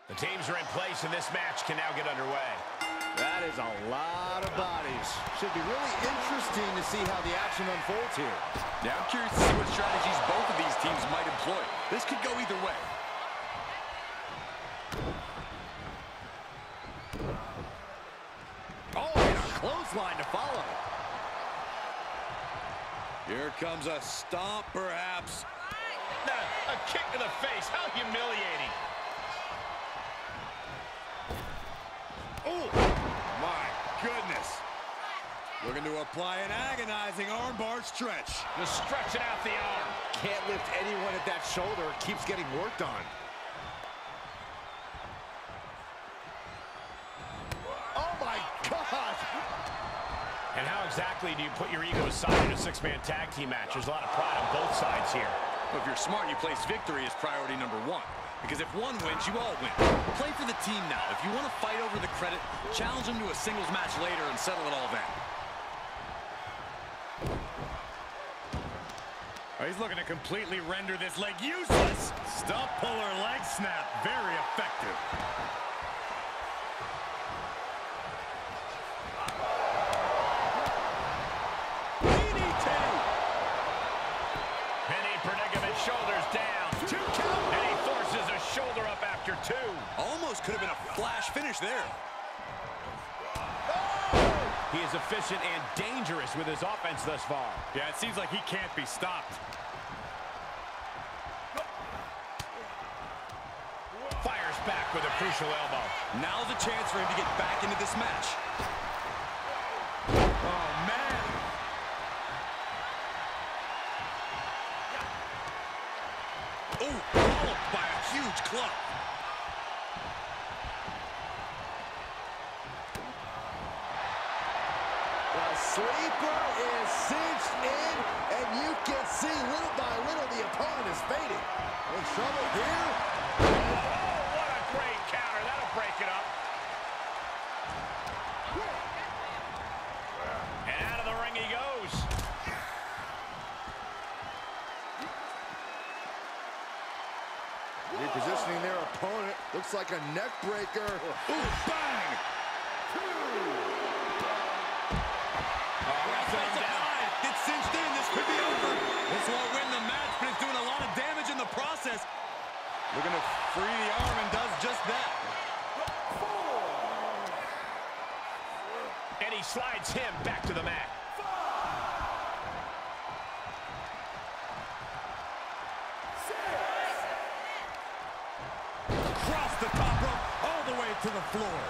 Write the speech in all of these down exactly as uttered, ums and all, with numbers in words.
The teams are in place, and this match can now get underway. That is a lot of bodies. Should be really interesting to see how the action unfolds here. Yeah, I'm curious to see what strategies both of these teams might employ. This could go either way. Oh, and a clothesline to follow. Here comes a stomp, perhaps. A kick to the face. How humiliating. Oh, my goodness. Looking to apply an agonizing armbar stretch. Just stretching out the arm. Can't lift anyone at that shoulder. It keeps getting worked on. Oh, my gosh. And how exactly do you put your ego aside in a six-man tag team match? There's a lot of pride on both sides here. Well, if you're smart, you place victory as priority number one. Because if one wins, you all win. Play for the team now. If you want to fight over the credit, challenge them to a singles match later and settle it all then. Oh, he's looking to completely render this leg useless. Stump puller leg snap. Very effective. Shoulders down. Two count. And he forces a shoulder up after two. Almost could have been a flash finish there. Oh! He is efficient and dangerous with his offense thus far. Yeah, it seems like he can't be stopped. Fires back with a crucial elbow. Now's a chance for him to get back into this match. Oh, man. Oh, followed by a huge club. The sleeper is cinched in, and you can see little by little the opponent is fading. In trouble here. Oh, what a great counter. That'll break it up. And out of the ring he goes. Repositioning their opponent. Looks like a neck breaker. Ooh, bang! Oh, him down. It's cinched in. This could be over. This won't win the match, but it's doing a lot of damage in the process. Looking to free the arm and does just that. And he slides him back to the mat. Across the top rope, all the way to the floor.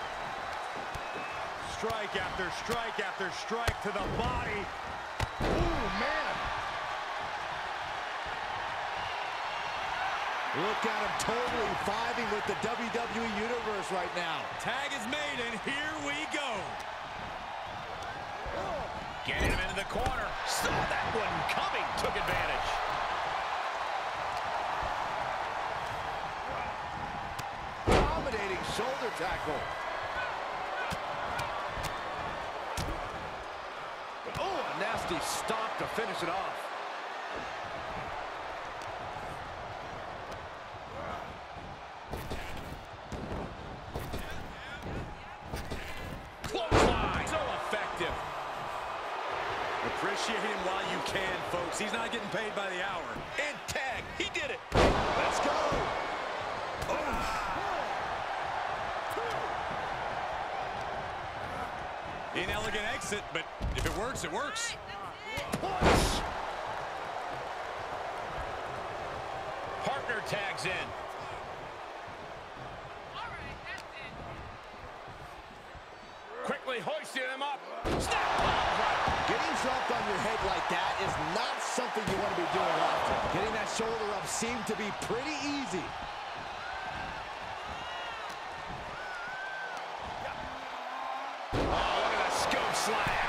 Strike after strike after strike to the body. Ooh, man. Look at him totally vibing with the W W E Universe right now. Tag is made, and here we go. Getting him into the corner. Saw that one coming. Took advantage. Dominating shoulder tackle. Oh, a nasty stop to finish it off. Clothesline. So effective. Appreciate him while you can, folks. He's not getting paid by the hour. And tag. He did it. Let's go. Inelegant exit, but if it works, it works. Push. Partner tags in. Quickly hoisting him up. Snap. Getting dropped on your head like that is not something you want to be doing often. Getting that shoulder up seemed to be pretty easy. Oh, look at the scoop slam.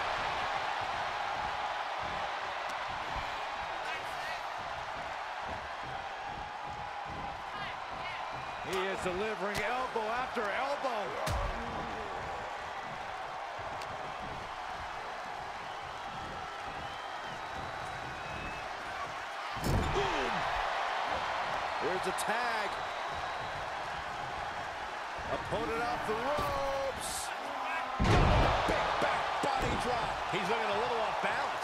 He is delivering elbow after elbow. Boom! There's a tag. Holding off the ropes. Big back body drop. He's looking a little off balance.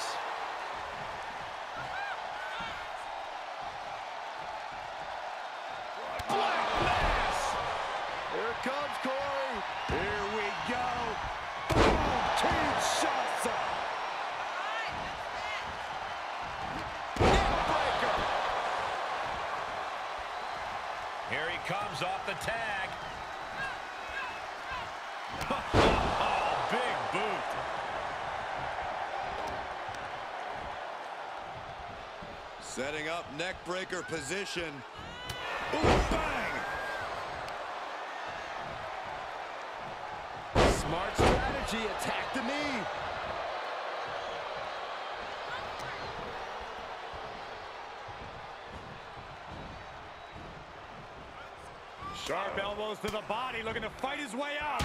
Black Mass. Here it comes, Corey. Here we go. Boom, Kinshasa. Neckbreaker. Here he comes off the tag. Oh, big boot. Setting up neckbreaker position. Ooh, bang! Smart strategy, attack the knee. Sharp elbows to the body, looking to fight his way out.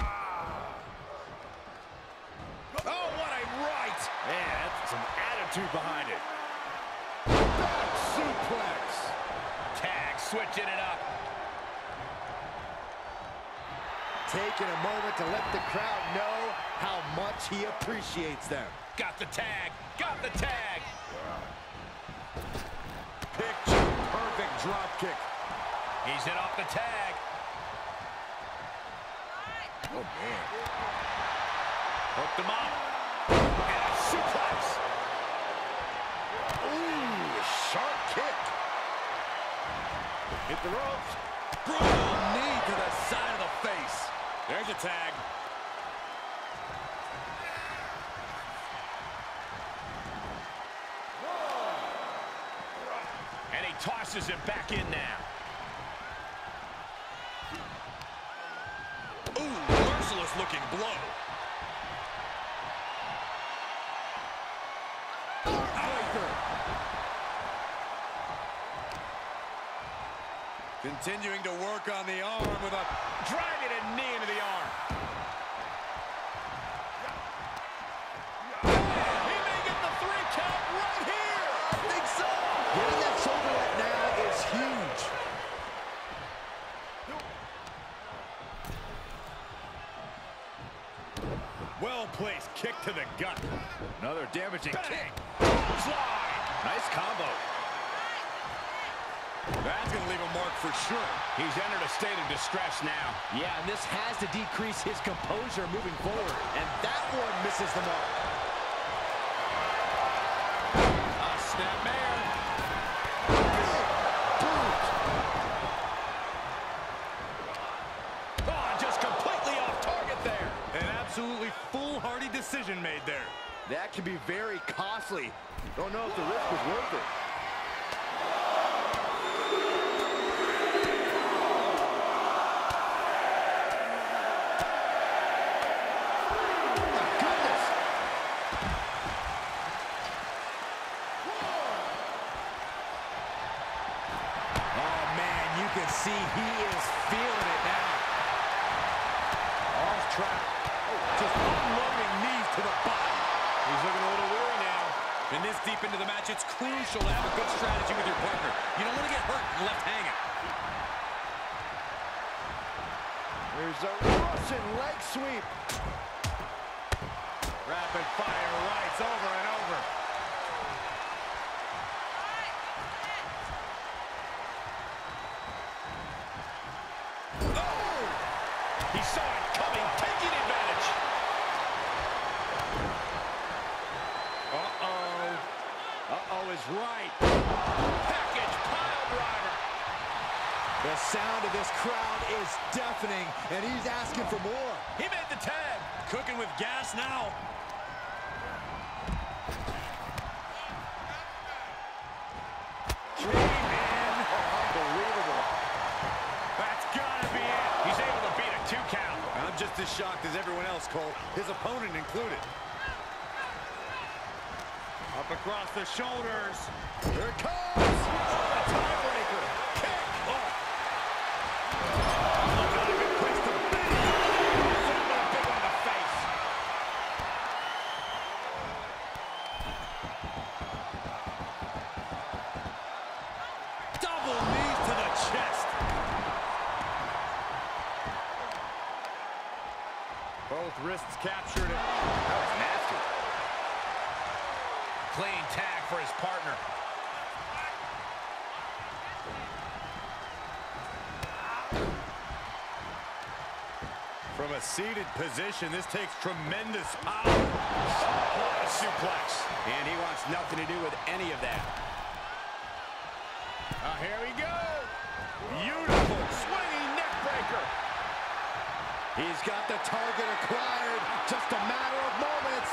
Oh, what a right! Man, that's some attitude behind it. Back suplex. Tag, switching it up. Taking a moment to let the crowd know how much he appreciates them. Got the tag, got the tag. Picture perfect drop kick. He's in off the tag. Oh, man. Hooked him up. And a suplex. Ooh, sharp kick. Hit the ropes. Brutal knee to the side of the face. There's a tag. And he tosses it back in now. Ooh, merciless looking blow. Continuing to work on the arm with a Driving a knee into the arm. He may get the three count right here. I think so. Getting that shoulder up now is huge. Well-placed kick to the gut. Another damaging Bang. kick. Slide. Nice combo. That's going to leave a mark for sure. He's entered a state of distress now. Yeah, and this has to decrease his composure moving forward. And that one misses the mark. A snapmare. Oh, just completely off target there. An absolutely foolhardy decision made there. That can be very costly. Don't know if the risk was worth it. See, he is feeling it now. Off track. Oh, just unloading knees to the body. He's looking a little weary now. And this deep into the match, it's crucial to have a good strategy with your partner. You don't want to get hurt and left hanging. There's a Russian leg sweep. Rapid fire rights over and over. He saw it coming, taking advantage. Uh-oh. Uh-oh is right. Package pile driver. The sound of this crowd is deafening, and he's asking for more. He made the tag. Cooking with gas now. Unbelievable. That's gotta be it. He's able to beat a two count. I'm just as shocked as everyone else, Cole, his opponent included. Up across the shoulders. Here it comes! Oh, a tiebreaker! Kick! Oh. Not a good place to be. Another big one in the face. Double knees to the chest. clean tag for his partner. From a seated position, this takes tremendous power. What a suplex. And he wants nothing to do with any of that. Uh, here we go. Beautiful swinging neck breaker. He's got the target acquired. Just a matter of moments.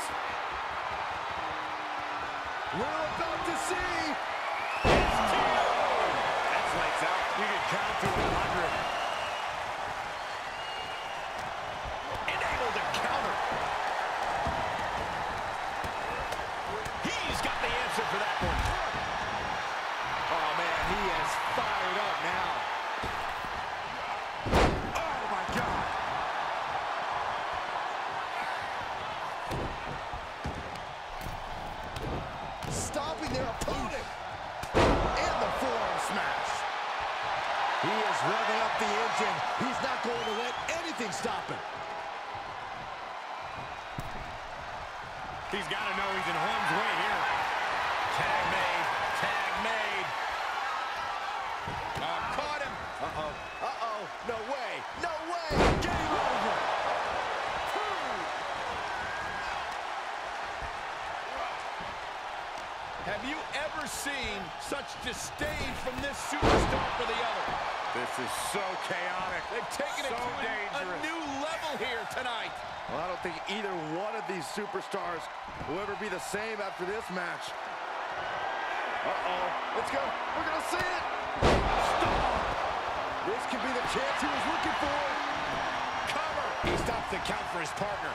We're about to see. S T O. That's lights out. You can count to one hundred. And able to counter. He's got the answer for that one. Oh, man, he is fired up now. Oh, my God. Stopping their opponent. And the forearm smash. He is revving up the engine. He's not going to let anything stop him. He's got to know he's in harm's way here. Tag made. Tag made. Oh, caught him. Uh-oh. Uh-oh. No way. No way. Game over. Have you ever seen such disdain from this superstar for the other? This is so chaotic. They've taken so it to a, a dangerous. new level here tonight. Well, I don't think either one of these superstars will ever be the same after this match. Uh-oh. Let's go. We're going to see it. Stop. This could be the chance he was looking for. Cover. He stops the count for his partner.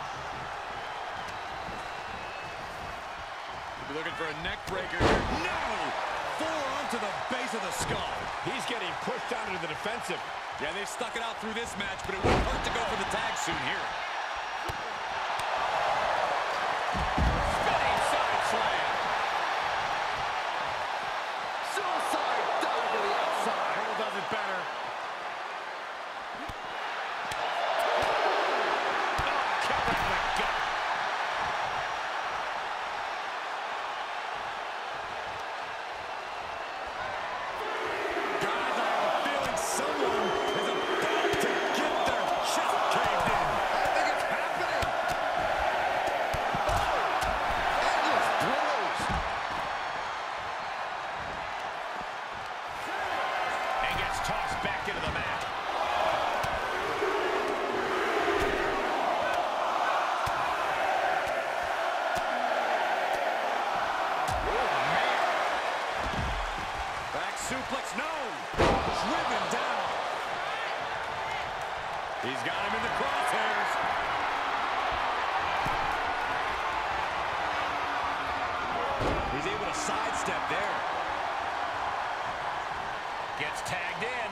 We're looking for a neck breaker here. No! Forearm to the base of the skull. He's getting pushed down into the defensive. Yeah, they stuck it out through this match, but it wouldn't hurt to go for the tag soon here. Spinning side slam. Suicide dive to the outside. Cole does it better. Oh, kick right in the gut. Guys, I have a feeling someone is about to get their chest caved in. I think it's happening. Oh, endless blows. And gets tossed back into the mat. Back suplex, no! Driven down. He's got him in the crosshairs. He's able to sidestep there. Gets tagged in.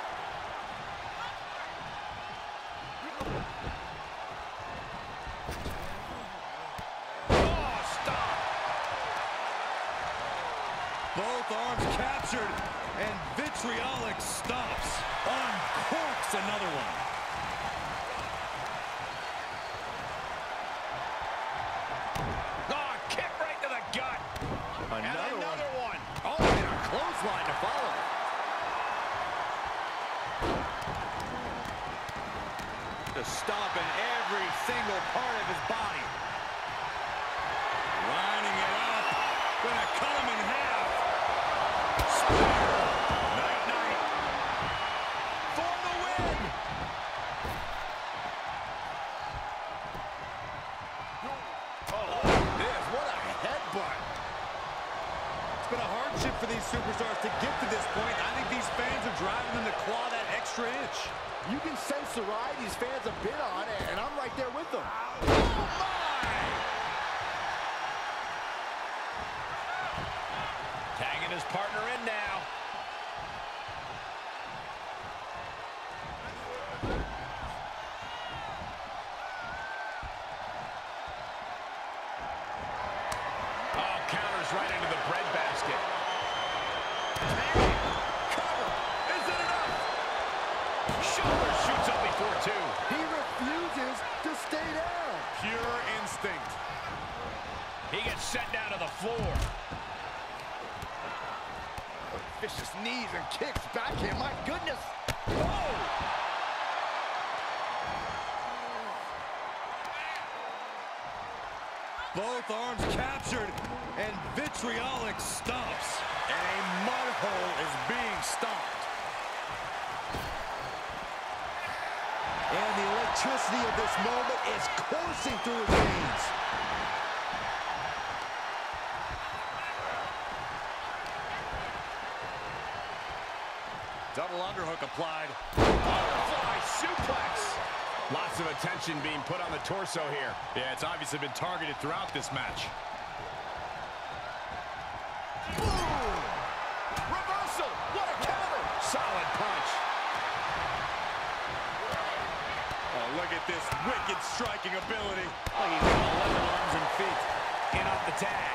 Oh, stop. Both arms captured, and Vitriolic stops. Uncorks another one. Oh, kick right to the gut. Another, and another one. one. Oh, and a clothesline to follow. To stop in every single part of his body. Lining it up. Gonna cut him in half. Spear. Night, night. For the win. Oh, this, what a headbutt. It's been a hardship for these superstars to get to this point. I think these fans are driving them to claw that extra inch. You can sense the ride these fans have been on, and I'm right there with them. Oh, my. Tagging his partner in now. Oh, counters right into the breadbasket. Cover. Is it enough? Shoulder shoots up before two. He refuses to stay down. Pure instinct. He gets sent down to the floor. Vicious knees and kicks backhand. My goodness. Oh! Both arms captured, and vitriolic stomps. And a mud hole is being stomped. And the electricity of this moment is coursing through his veins. Double underhook applied. Butterfly suplex. Lots of attention being put on the torso here. Yeah, it's obviously been targeted throughout this match. Boom! Reversal! What a counter! Solid punch. Oh, look at this wicked striking ability. Oh, he's got eleven arms and feet. In off the tag.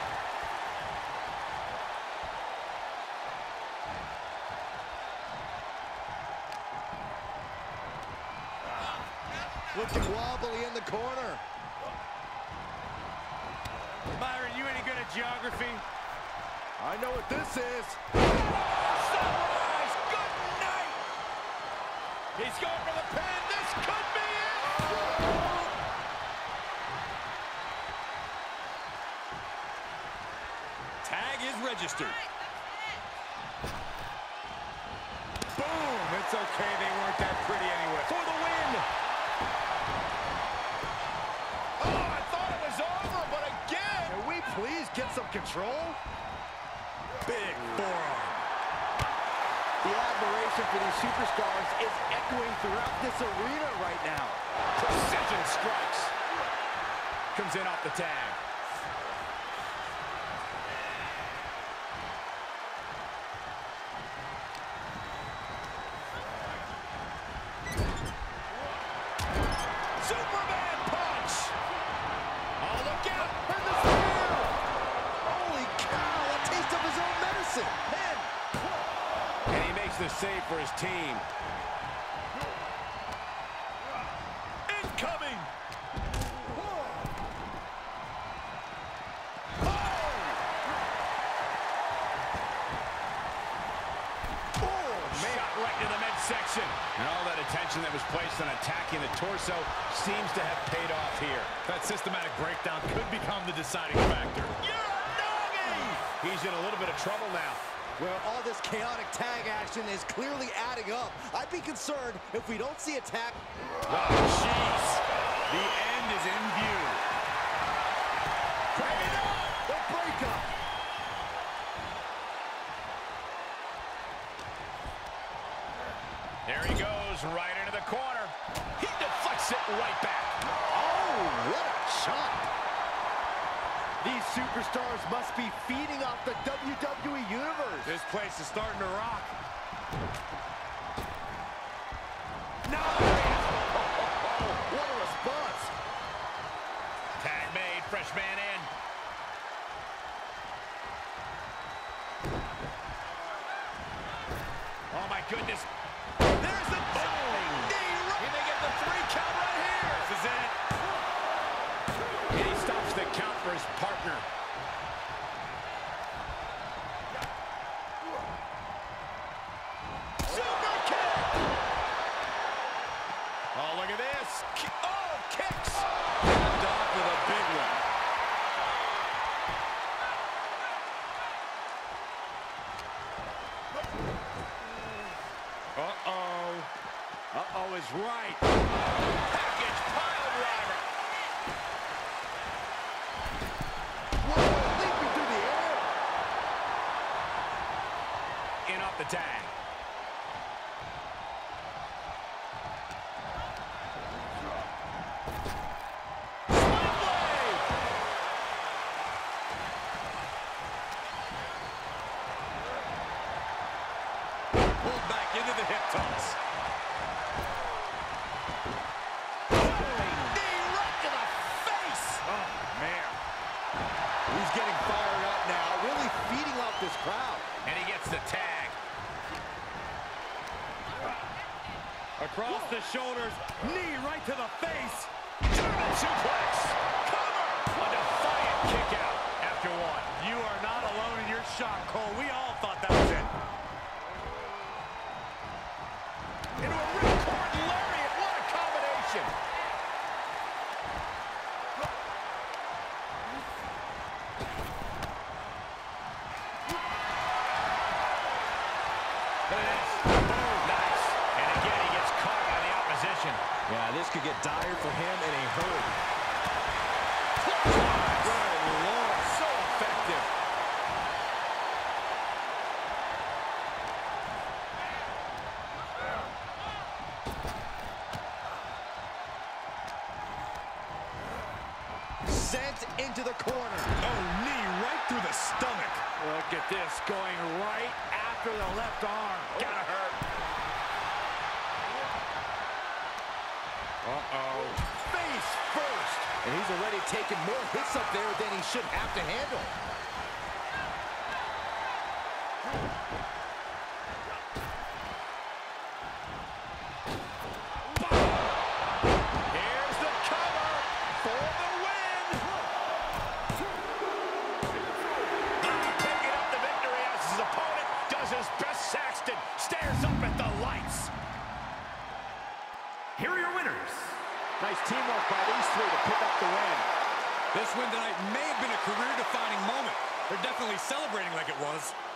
Looking wobbly in the corner. Byron, you any good at geography? I know what this is. Sunrise, good night. He's going for the pin. This could be it. Tag is registered. Boom. It's okay. They weren't that pretty anyway. For the win. Oh, I thought it was over, but again. Can we please get some control? Big forearm. The admiration for these superstars is echoing throughout this arena right now. Precision strikes. Comes in off the tag. Superman punch. Oh, look out. And the spear! Holy cow, a taste of his own medicine. Man. And he makes the save for his team. Incoming. Shot right to the midsection. And all that attention that was placed on attacking the torso seems to have paid off here. That systematic breakdown could become the deciding factor. You're a doggy! He's in a little bit of trouble now. Well, all this chaotic tag action is clearly adding up. I'd be concerned if we don't see a tag. Oh, jeez. The end is in view. Bring it on! The breakup! There he goes, right into the corner. He deflects it right back. Oh, what a shot! These superstars must be feeding off the W W E Universe. This place is starting to rock. No! Oh, what a response! Tag made, fresh man in. Oh my goodness. There's the boom! He may get the three count right here. This is it. And he stops the count for his partner. Super kick! Oh, look at this. Ki- Oh, kicks! Capped off with a big one. Uh-oh. Uh-oh is right. Package pile driver. Whoa, leaping through the air. In off the tag. Pulled back into the hip toss. Knee right to the face. Oh, man. He's getting fired up now, really feeding off this crowd. And he gets the tag. Across the shoulders. Knee right to the face. German suplex. Cover. A defiant Kick out after one. You are not alone in your shock, Cole. We all thought that was it. Into a ripcord lariat. What a combination. Nice. And again, he gets caught by the opposition. Yeah, this could get dire for him in a hurry. Good Lord, so effective. Sent into the corner. Oh, knee right through the stomach. Look at this, going right after the left arm. Gotta hurt. Uh-oh. Face first. And he's already taken more hits up there than he should have to handle. Here's the cover for the win. Picking up the victory as his opponent does his best. Saxton stares up at the lights. Here are your winners. Nice teamwork by these three to pick up the win. This win tonight may have been a career-defining moment. They're definitely celebrating like it was.